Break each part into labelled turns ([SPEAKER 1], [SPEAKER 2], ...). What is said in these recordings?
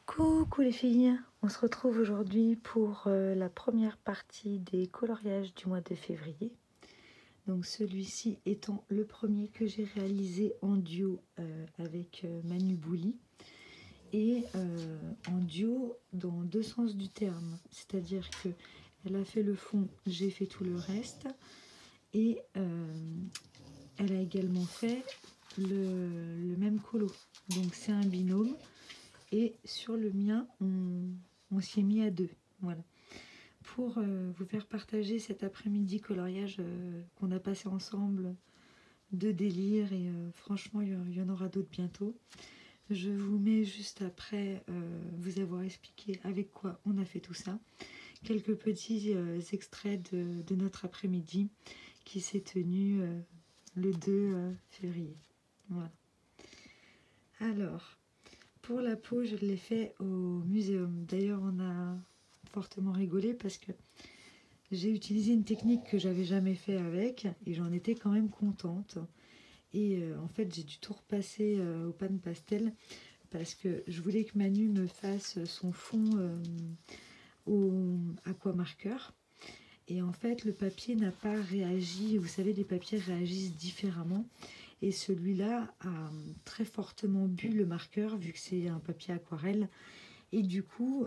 [SPEAKER 1] Coucou les filles, on se retrouve aujourd'hui pour la première partie des coloriages du mois de février. Donc celui-ci étant le premier que j'ai réalisé en duo avec Manu Bouli et en duo dans deux sens du terme. C'est-à-dire que elle a fait le fond, j'ai fait tout le reste et elle a également fait le même colo. Donc c'est un binôme. Et sur le mien, on s'y est mis à deux. Voilà. Pour vous faire partager cet après-midi coloriage qu'on a passé ensemble de délire. Et franchement, il y en aura d'autres bientôt. Je vous mets juste après vous avoir expliqué avec quoi on a fait tout ça. Quelques petits extraits de notre après-midi qui s'est tenu le 2 février. Voilà. Alors... Pour la peau, je l'ai fait au muséum. D'ailleurs, on a fortement rigolé parce que j'ai utilisé une technique que j'avais jamais fait avec et j'en étais quand même contente. Et en fait, j'ai dû tout repasser au pan pastel parce que je voulais que Manu me fasse son fond au aquamarqueur. Et en fait, le papier n'a pas réagi. Vous savez, les papiers réagissent différemment. Et celui-là a très fortement bu le marqueur, vu que c'est un papier aquarelle. Et du coup,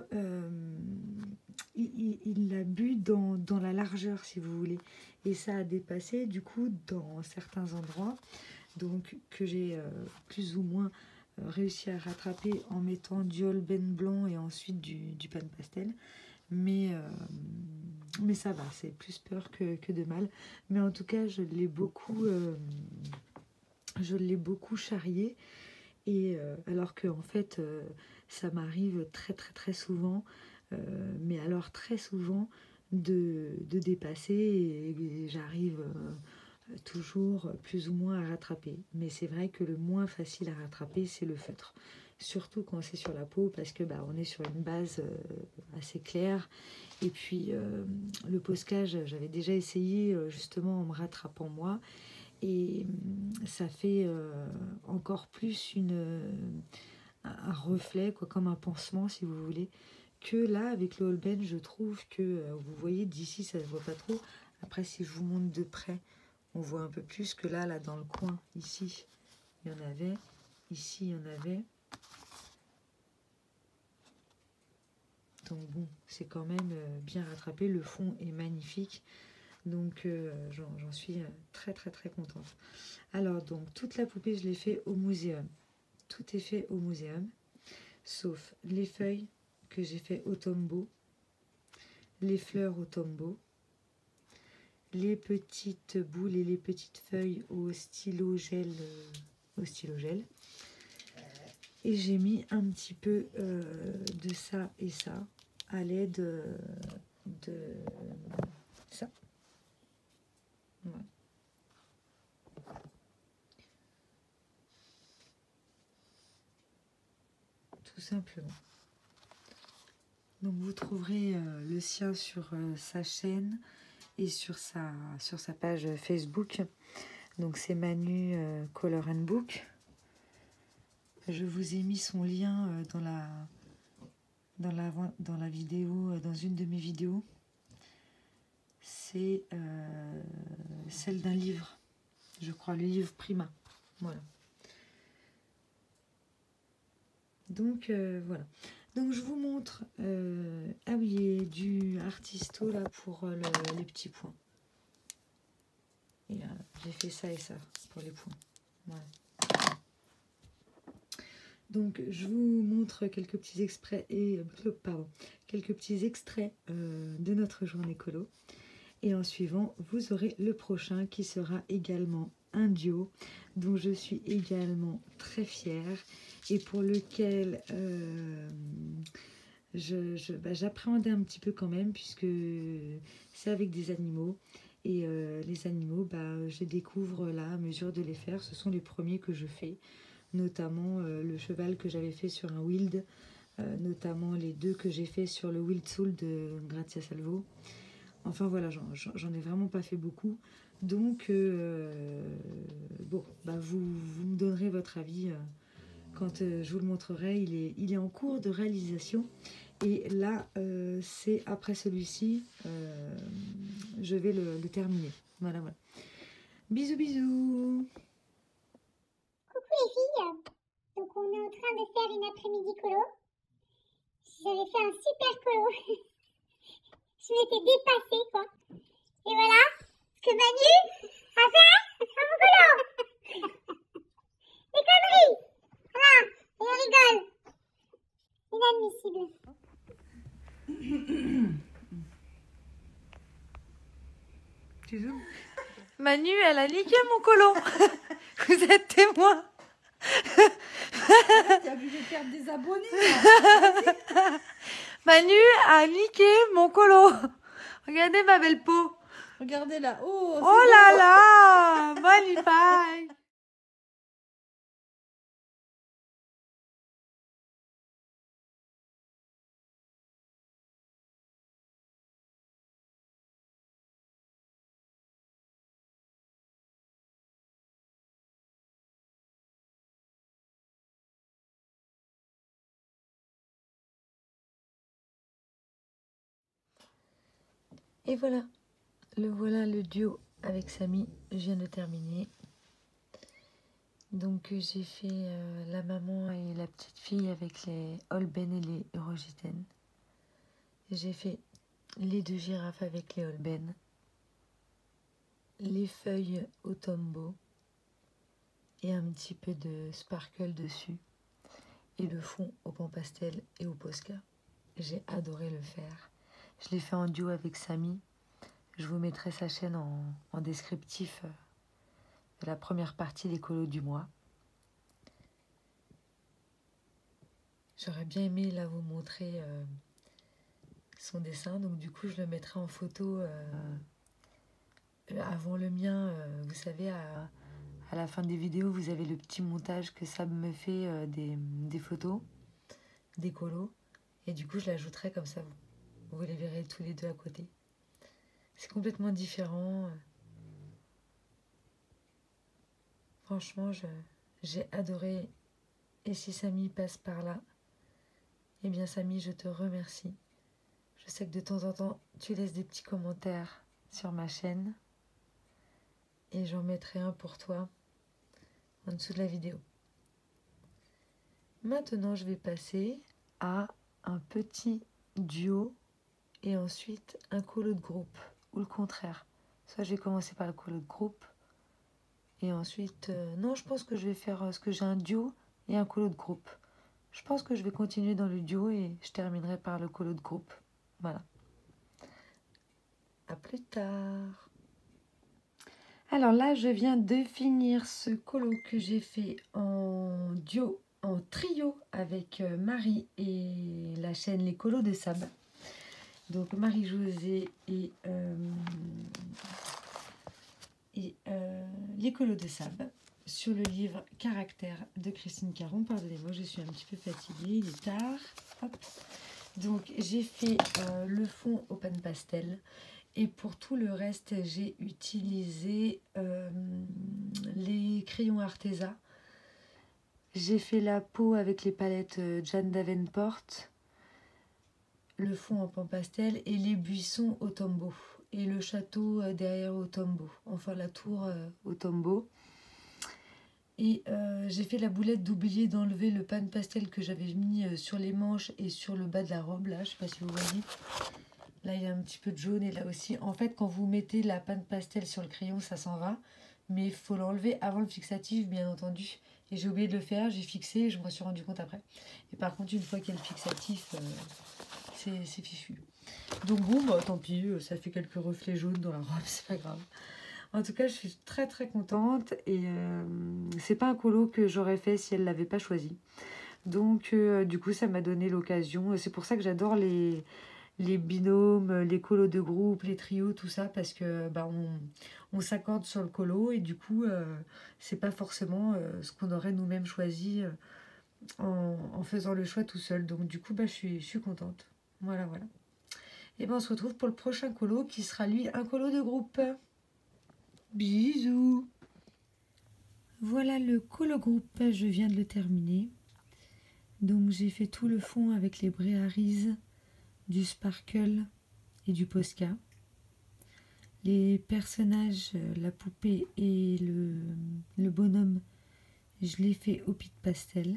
[SPEAKER 1] il l'a bu dans la largeur, si vous voulez. Et ça a dépassé, du coup, dans certains endroits. Donc, que j'ai plus ou moins réussi à rattraper en mettant du Holbein blanc et ensuite du pan pastel. Mais ça va, c'est plus peur que de mal. Mais en tout cas, je l'ai beaucoup charrié. Et alors que en fait, ça m'arrive très souvent, mais alors très souvent, de dépasser et j'arrive toujours plus ou moins à rattraper. Mais c'est vrai que le moins facile à rattraper, c'est le feutre. Surtout quand c'est sur la peau, parce que on est sur une base assez claire. Et puis le poscage, j'avais déjà essayé justement en me rattrapant moi. Et ça fait encore plus un reflet, quoi, comme un pansement si vous voulez, que là avec le Holbein, je trouve que vous voyez d'ici ça se voit pas trop. Après si je vous montre de près, on voit un peu plus que là dans le coin, ici il y en avait, ici il y en avait. Donc bon, c'est quand même bien rattrapé, le fond est magnifique. Donc j'en suis très contente. Alors donc toute la poupée je l'ai fait au muséum. Tout est fait au muséum, sauf les feuilles que j'ai fait au tombeau, les fleurs au tombeau, les petites boules et les petites feuilles au stylo gel. Et j'ai mis un petit peu de ça et ça à l'aide de ça. Voilà. Tout simplement. Donc vous trouverez le sien sur sa chaîne et sur sa page Facebook. Donc c'est Manu Color and Book. Je vous ai mis son lien dans la vidéo, dans une de mes vidéos. C'est celle d'un livre, je crois, le livre Prima. Voilà. Donc voilà. Donc je vous montre, ah oui, et du artisto là pour les petits points. Et j'ai fait ça et ça pour les points. Voilà. Donc je vous montre quelques petits extraits de notre journée colo. Et en suivant, vous aurez le prochain qui sera également un duo dont je suis également très fière et pour lequel j'appréhendais un petit peu quand même puisque c'est avec des animaux et les animaux, je découvre là à mesure de les faire. Ce sont les premiers que je fais, notamment le cheval que j'avais fait sur un wild, notamment les deux que j'ai fait sur le Wild Soul de Grazia Salvo. Enfin voilà, j'en ai vraiment pas fait beaucoup. Donc, bon, vous me donnerez votre avis quand je vous le montrerai, il est en cours de réalisation. Et là, c'est après celui-ci, je vais le terminer. Voilà, voilà. Bisous, bisous.
[SPEAKER 2] Coucou les filles, donc on est en train de faire une après-midi colo. J'avais fait un super colo. Je m'étais dépassée quoi. Et voilà ce que Manu a fait à mon colo. Des conneries. Voilà, et on rigole. Inadmissible.
[SPEAKER 1] Tu zoomes? Manu, elle a niqué mon colo. Vous êtes témoin.
[SPEAKER 3] T'es obligé de perdre des abonnés.
[SPEAKER 1] Manu a niqué mon colo. Regardez ma belle peau.
[SPEAKER 3] Regardez là. Oh,
[SPEAKER 1] Oh là là, magnifique. Et voilà, le duo avec Samy, je viens de terminer. Donc j'ai fait la maman et la petite fille avec les Holbein et les Eurogitaines. J'ai fait les deux girafes avec les Holbein, les feuilles au tombeau et un petit peu de sparkle dessus. Et le fond au pan pastel et au Posca. J'ai adoré le faire. Je l'ai fait en duo avec Samy. Je vous mettrai sa chaîne en descriptif de la première partie des colos du mois. J'aurais bien aimé là vous montrer son dessin. Donc du coup je le mettrai en photo avant le mien. Vous savez, à la fin des vidéos, vous avez le petit montage que Sam me fait des photos, des colos. Et du coup je l'ajouterai comme ça, vous les verrez tous les deux à côté. C'est complètement différent. Franchement, j'ai adoré. Et si Samy passe par là, eh bien Samy, je te remercie. Je sais que de temps en temps, tu laisses des petits commentaires sur ma chaîne. Et j'en mettrai un pour toi en dessous de la vidéo. Maintenant, je vais passer à un petit duo et ensuite un colo de groupe. Ou le contraire. Soit je vais commencer par le colo de groupe. Et ensuite, non, je pense que je vais faire ce que j'ai un duo et un colo de groupe. Je pense que je vais continuer dans le duo et je terminerai par le colo de groupe. Voilà. À plus tard. Alors là, je viens de finir ce colo que j'ai fait en duo, en trio avec Marie et la chaîne Les Colos de Sab. Donc Marie-Josée et Les Colos de Sab sur le livre Caractère de Christine Caron. Pardonnez-moi, je suis un petit peu fatiguée, il est tard. Hop. Donc j'ai fait le fond au pan pastel et pour tout le reste j'ai utilisé les crayons Arteza. J'ai fait la peau avec les palettes Jan Davenport, le fond en pan pastel et les buissons au tombeau et le château derrière au tombeau, enfin la tour au tombeau. Et j'ai fait la boulette d'oublier d'enlever le pan pastel que j'avais mis sur les manches et sur le bas de la robe, là, je sais pas si vous voyez. Là, il y a un petit peu de jaune et là aussi. En fait, quand vous mettez la pan pastel sur le crayon, ça s'en va. Mais il faut l'enlever avant le fixatif, bien entendu. Et j'ai oublié de le faire, j'ai fixé et je me suis rendu compte après. Et par contre, une fois qu'il y a le fixatif, c'est fichu. Donc bon, bah, tant pis, ça fait quelques reflets jaunes dans la robe, c'est pas grave. En tout cas, je suis très très contente et c'est pas un colo que j'aurais fait si elle l'avait pas choisi. Donc du coup, ça m'a donné l'occasion. C'est pour ça que j'adore les binômes, les colos de groupe, les trios, tout ça, parce que bah, on s'accorde sur le colo et du coup, c'est pas forcément ce qu'on aurait nous-mêmes choisi en faisant le choix tout seul. Donc du coup, bah, je suis contente. Voilà, voilà. Et ben on se retrouve pour le prochain colo qui sera lui un colo de groupe. Bisous. Voilà le colo groupe, je viens de le terminer. Donc j'ai fait tout le fond avec les Brearies, du Sparkle et du Posca. Les personnages, la poupée et le bonhomme, je l'ai fait au Pitt Pastel.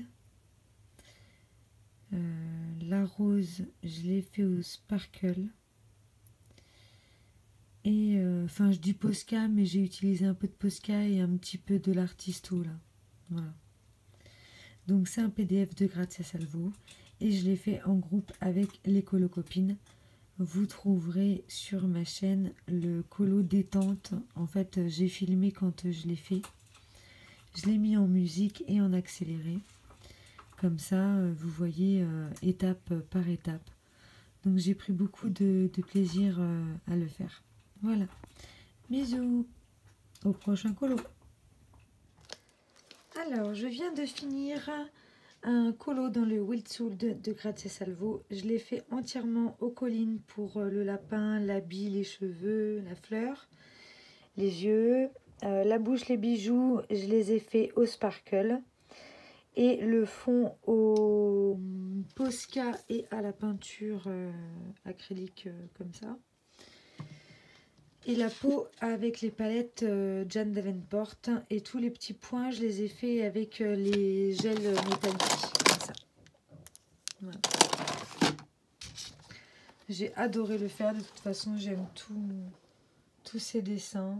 [SPEAKER 1] La rose, je l'ai fait au Sparkle. Et enfin, je dis Posca, mais j'ai utilisé un peu de Posca et un petit peu de l'Artisto là. Voilà. Donc c'est un PDF de Grazia Salvo et je l'ai fait en groupe avec les colocopines. Vous trouverez sur ma chaîne le colo détente. En fait, j'ai filmé quand je l'ai fait. Je l'ai mis en musique et en accéléré. Comme ça, vous voyez étape par étape. Donc j'ai pris beaucoup de plaisir à le faire. Voilà. Bisous. Au prochain colo. Alors, je viens de finir un colo dans le Wild Soul de Grazia Salvo. Je l'ai fait entièrement aux collines pour le lapin, l'habit, les cheveux, la fleur, les yeux, la bouche, les bijoux. Je les ai fait au Sparkle. Et le fond au Posca et à la peinture acrylique comme ça. Et la peau avec les palettes Jan Davenport. Et tous les petits points, je les ai fait avec les gels métalliques. Comme ça. Voilà. J'ai adoré le faire. De toute façon, j'aime tous ces dessins.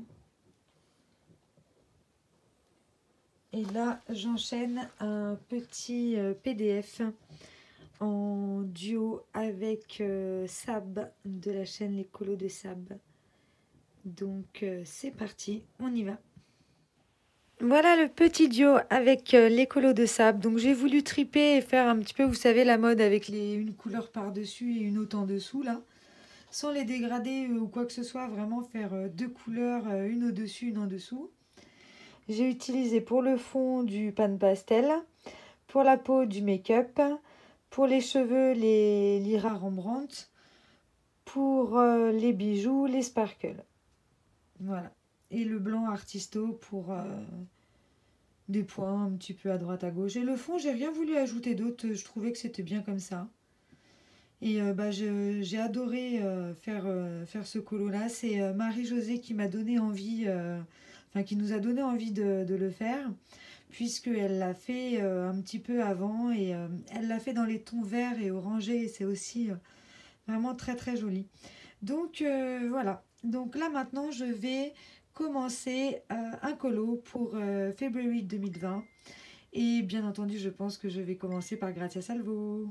[SPEAKER 1] Et là, j'enchaîne un petit PDF en duo avec Sab de la chaîne Les Colos de Sab. Donc c'est parti, on y va. Voilà le petit duo avec les colos de Sab. Donc j'ai voulu triper et faire un petit peu, vous savez, la mode avec une couleur par-dessus et une autre en dessous là. Sans les dégrader ou quoi que ce soit, vraiment faire deux couleurs, une au-dessus, une en dessous. J'ai utilisé pour le fond du pan pastel, pour la peau du make-up, pour les cheveux les Lyra Rembrandt, pour les bijoux les sparkles. Voilà. Et le blanc Artisto pour des points un petit peu à droite à gauche. Et le fond, j'ai rien voulu ajouter d'autre. Je trouvais que c'était bien comme ça. Et j'ai adoré faire ce colo-là. C'est Marie-Josée qui m'a donné envie, qui nous a donné envie de le faire, puisqu'elle l'a fait un petit peu avant. Et elle l'a fait dans les tons verts et orangés. Et c'est aussi vraiment très très joli. Donc voilà. Donc là maintenant, je vais commencer un colo pour février 2020. Et bien entendu, je pense que je vais commencer par Grazia Salvo.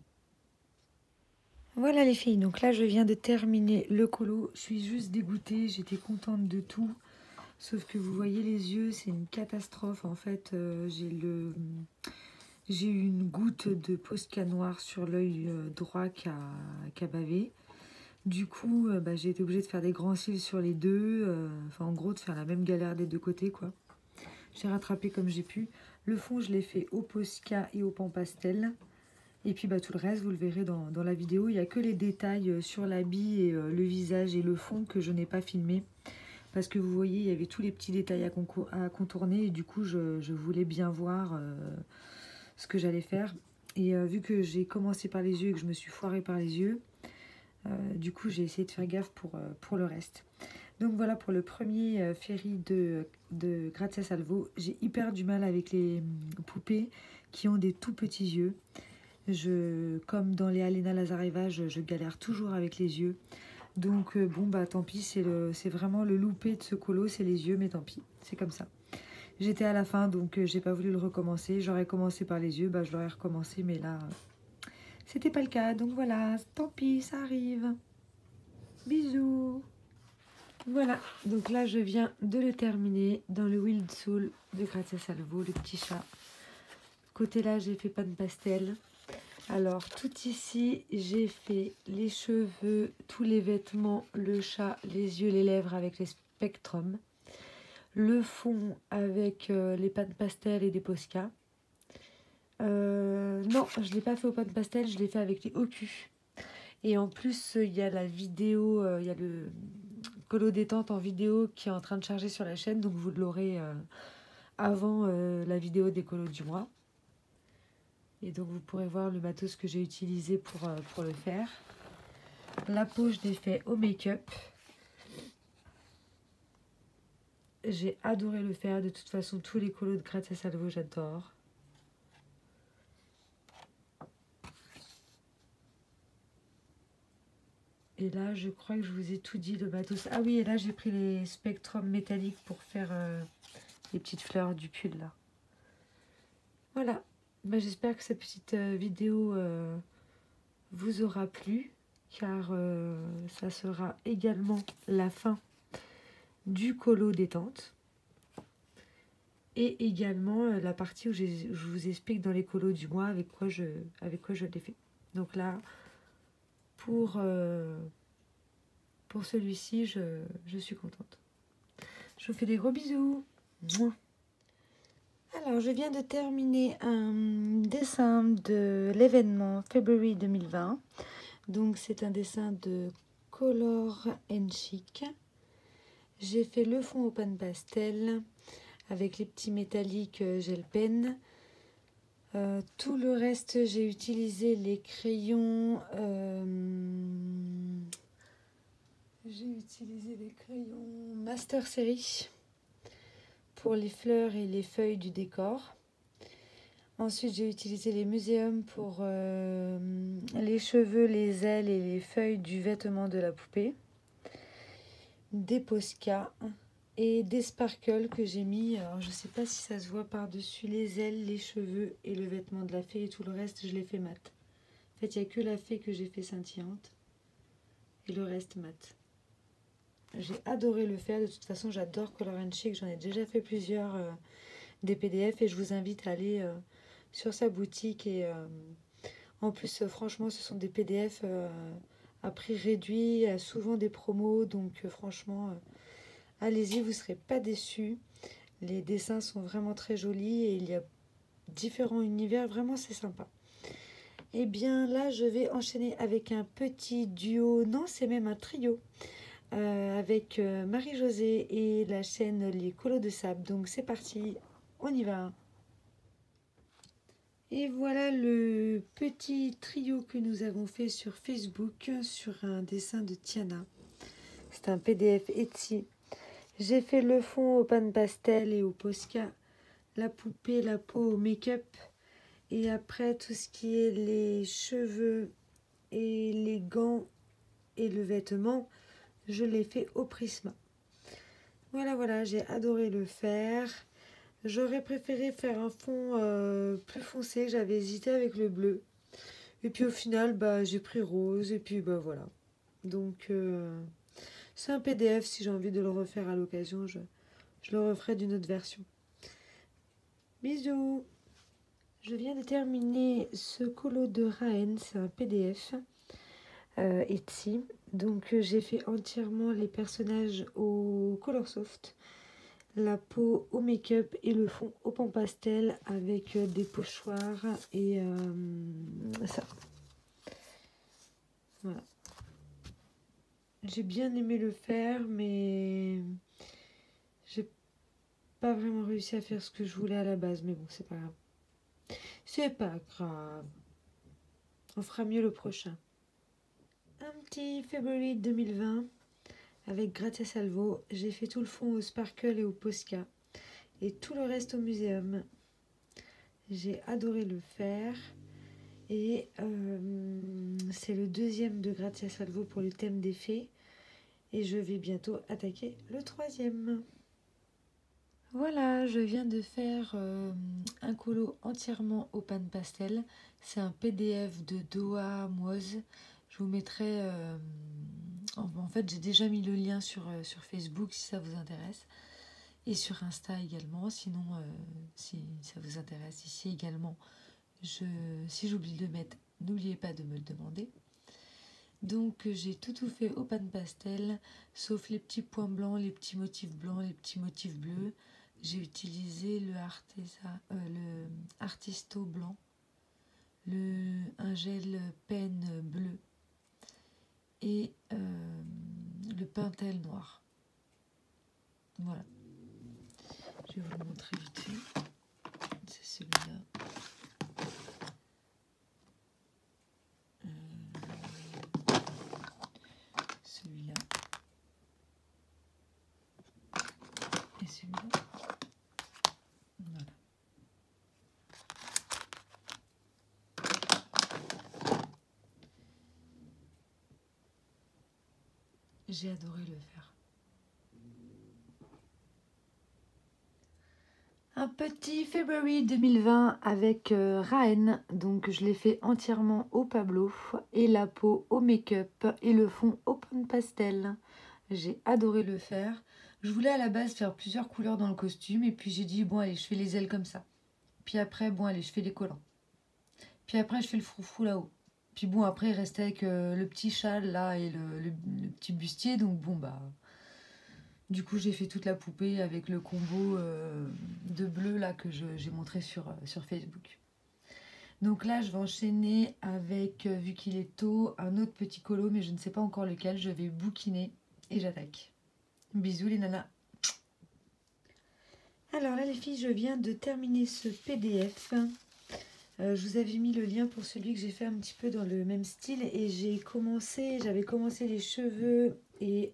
[SPEAKER 1] Voilà les filles, donc là je viens de terminer le colo. Je suis juste dégoûtée, j'étais contente de tout. Sauf que vous voyez les yeux, c'est une catastrophe. En fait, j'ai eu une goutte de Posca noir sur l'œil droit qui a bavé. Du coup, j'ai été obligée de faire des grands cils sur les deux. En gros, de faire la même galère des deux côtés, quoi. J'ai rattrapé comme j'ai pu. Le fond, je l'ai fait au Posca et au pan pastel. Et puis, tout le reste, vous le verrez dans la vidéo. Il n'y a que les détails sur l'habit et le visage et le fond que je n'ai pas filmé. Parce que vous voyez, il y avait tous les petits détails à contourner. Et du coup, je voulais bien voir ce que j'allais faire. Et vu que j'ai commencé par les yeux et que je me suis foirée par les yeux, du coup, j'ai essayé de faire gaffe pour le reste. Donc voilà pour le premier ferry de Grazia Salvo. J'ai hyper du mal avec les poupées qui ont des tout petits yeux. Comme dans les Alena Lazareva, je galère toujours avec les yeux. Donc tant pis, c'est vraiment le loupé de ce colo, c'est les yeux, mais tant pis, c'est comme ça. J'étais à la fin, donc j'ai pas voulu le recommencer. J'aurais commencé par les yeux, je l'aurais recommencé, mais là... C'était pas le cas, donc voilà, tant pis, ça arrive. Bisous. Voilà, donc là je viens de le terminer dans le Wild Soul de Grazia Salvo, le petit chat. Côté là, j'ai fait pan pastel. Alors, tout ici, j'ai fait les cheveux, tous les vêtements, le chat, les yeux, les lèvres avec les spectrums. Le fond avec les pan pastel et des Posca. Non, je ne l'ai pas fait au pan pastel, je l'ai fait avec les Ocu. Et en plus, il y a la vidéo, il y a le colo détente en vidéo qui est en train de charger sur la chaîne. Donc vous l'aurez avant la vidéo des colos du mois. Et donc vous pourrez voir le matos que j'ai utilisé pour le faire. La peau, je l'ai fait au make-up. J'ai adoré le faire. De toute façon, tous les colos de Grazia Salvo, j'adore. Et là, je crois que je vous ai tout dit, le matos. Ah oui, et là, j'ai pris les spectrums métalliques pour faire les petites fleurs du pull, là. Voilà. Bah, j'espère que cette petite vidéo vous aura plu, car ça sera également la fin du colo détente. Et également la partie où je vous explique dans les colos du mois avec quoi je l'ai fait. Donc là, pour celui-ci, je suis contente. Je vous fais des gros bisous. Mouah. Alors, je viens de terminer un dessin de l'événement February 2020. Donc, c'est un dessin de Color and Chic. J'ai fait le fond au pan pastel avec les petits métalliques gel pen. Tout le reste, j'ai utilisé les crayons. J'ai utilisé les crayons Master Series pour les fleurs et les feuilles du décor. Ensuite, j'ai utilisé les muséums pour les cheveux, les ailes et les feuilles du vêtement de la poupée. Des Posca et des sparkles que j'ai mis. Alors, je ne sais pas si ça se voit par-dessus les ailes, les cheveux et le vêtement de la fée. Et tout le reste, je l'ai fait mat. En fait, il n'y a que la fée que j'ai fait scintillante. Et le reste mat. J'ai adoré le faire. De toute façon, j'adore Color and Chic. J'en ai déjà fait plusieurs des PDF. Et je vous invite à aller sur sa boutique. Et en plus, franchement, ce sont des PDF à prix réduit. Souvent des promos. Donc, franchement... allez-y, vous ne serez pas déçus. Les dessins sont vraiment très jolis et il y a différents univers. Vraiment, c'est sympa. Et bien là, je vais enchaîner avec un petit duo. Non, c'est même un trio. Avec Marie-Josée et la chaîne Les Colos de Sable. Donc, c'est parti. On y va. Et voilà le petit trio que nous avons fait sur Facebook sur un dessin de Tiana. C'est un PDF Etsy. J'ai fait le fond au pan pastel et au Posca, la poupée, la peau au make-up. Et après, tout ce qui est les cheveux et les gants et le vêtement, je l'ai fait au Prisma. Voilà, j'ai adoré le faire. J'aurais préféré faire un fond plus foncé, j'avais hésité avec le bleu. Et puis au final, j'ai pris rose et puis voilà. Donc... c'est un PDF, si j'ai envie de le refaire à l'occasion, je le referai d'une autre version. Bisous. Je viens de terminer ce colo de Raen, c'est un PDF Etsy. Donc j'ai fait entièrement les personnages au Colorsoft, la peau au make-up et le fond au pan pastel avec des pochoirs et ça. Voilà. J'ai bien aimé le faire, mais j'ai pas vraiment réussi à faire ce que je voulais à la base. Mais bon, c'est pas grave. C'est pas grave. On fera mieux le prochain. Un petit February 2020 avec Grazia Salvo. J'ai fait tout le fond au Sparkle et au Posca. Et tout le reste au muséum. J'ai adoré le faire. Et c'est le deuxième de Grazia Salvo pour le thème des fées. Et je vais bientôt attaquer le troisième. Voilà, je viens de faire un colo entièrement au pan pastel. C'est un PDF de Doha Moise. Je vous mettrai... en fait, j'ai déjà mis le lien sur Facebook si ça vous intéresse. Et sur Insta également. Sinon, si ça vous intéresse ici également, si j'oublie de le mettre, n'oubliez pas de me le demander. Donc j'ai tout fait au pan pastel, sauf les petits points blancs, les petits motifs blancs, les petits motifs bleus. J'ai utilisé le Artisto blanc, un gel pen bleu et le Pentel noir. Voilà. Je vais vous le montrer vite fait. C'est celui-là. celui-là. Voilà. J'ai adoré le faire. Un petit February 2020 avec Raen. Donc je l'ai fait entièrement au Pablo et la peau au make-up et le fond au pan pastel. J'ai adoré le faire. Je voulais à la base faire plusieurs couleurs dans le costume et puis j'ai dit bon allez je fais les ailes comme ça. Puis après bon allez je fais les collants. Puis après je fais le froufrou là-haut. Puis bon après il restait avec le petit châle là et le petit bustier donc bon bah... Du coup, j'ai fait toute la poupée avec le combo de bleu là que j'ai montré sur Facebook. Donc là, je vais enchaîner avec, vu qu'il est tôt, un autre petit colo, mais je ne sais pas encore lequel. Je vais bouquiner et j'attaque. Bisous les nanas. Alors là, les filles, je viens de terminer ce PDF. Je vous avais mis le lien pour celui que j'ai fait un petit peu dans le même style. Et j'avais commencé les cheveux et...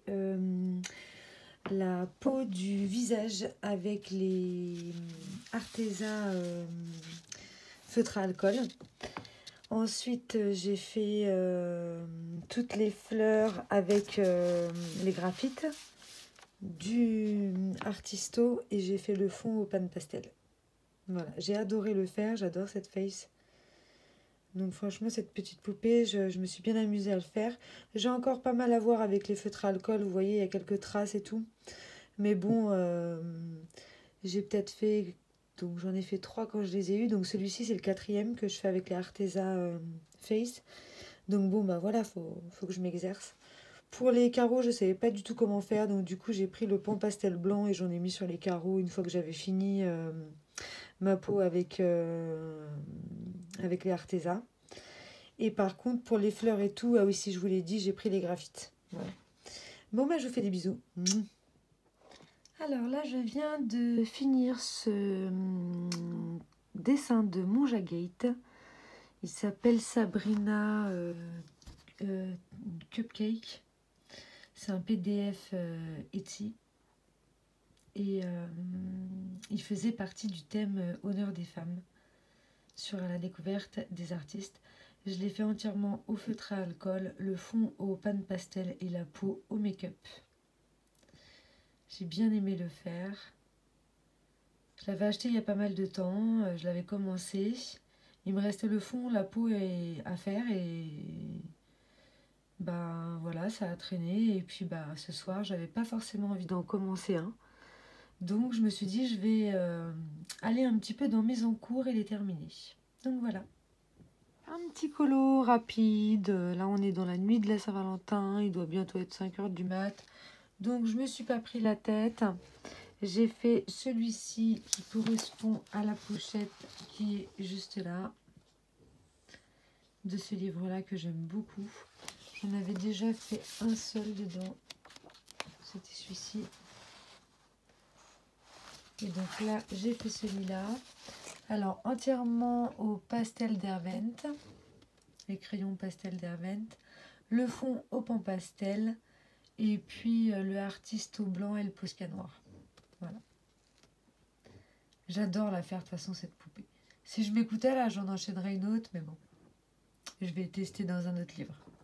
[SPEAKER 1] la peau du visage avec les Arteza feutre à alcool. Ensuite, j'ai fait toutes les fleurs avec les graphites du Artisto et j'ai fait le fond au pan pastel. Voilà, j'ai adoré le faire, j'adore cette face. Donc franchement, cette petite poupée, je me suis bien amusée à le faire. J'ai encore pas mal à voir avec les feutres à alcool. Vous voyez, il y a quelques traces et tout. Mais bon, j'ai peut-être fait... Donc j'en ai fait 3 quand je les ai eus. Donc celui-ci, c'est le 4e que je fais avec les Arteza Face. Donc bon, bah voilà, faut que je m'exerce. Pour les carreaux, je ne savais pas du tout comment faire. Donc du coup, j'ai pris le pan pastel blanc et j'en ai mis sur les carreaux une fois que j'avais fini... ma peau avec les Arteza. Et par contre, pour les fleurs et tout, ah oui, si je vous l'ai dit, j'ai pris les graphites. Voilà. Bon, bah, je vous fais des bisous. Alors là, je viens de finir ce dessin de Monja Gate. Il s'appelle Sabrina Cupcake. C'est un PDF Etsy. Et il faisait partie du thème Honneur des femmes sur la découverte des artistes. Je l'ai fait entièrement au feutre à alcool, le fond au pan pastel et la peau au make-up. J'ai bien aimé le faire. Je l'avais acheté il y a pas mal de temps, je l'avais commencé. Il me restait le fond, la peau à faire et bah voilà, ça a traîné. Et puis bah ce soir, j'avais pas forcément envie d'en commencer un. Donc je me suis dit, je vais aller un petit peu dans mes encours et les terminer. Donc voilà. Un petit colo rapide. Là, on est dans la nuit de la Saint-Valentin. Il doit bientôt être 5 h du mat. Donc, je me suis pas pris la tête. J'ai fait celui-ci qui correspond à la pochette qui est juste là. De ce livre-là que j'aime beaucoup. J'en avais déjà fait un seul dedans. C'était celui-ci. Et donc là, j'ai fait celui-là. Alors, entièrement au pastel d'Hervent, les crayons pastel d'Hervent, le fond au pan pastel, et puis le artiste au blanc et le Posca noir. Voilà. J'adore la faire de toute façon, cette poupée. Si je m'écoutais là, j'en enchaînerais une autre, mais bon, je vais tester dans un autre livre.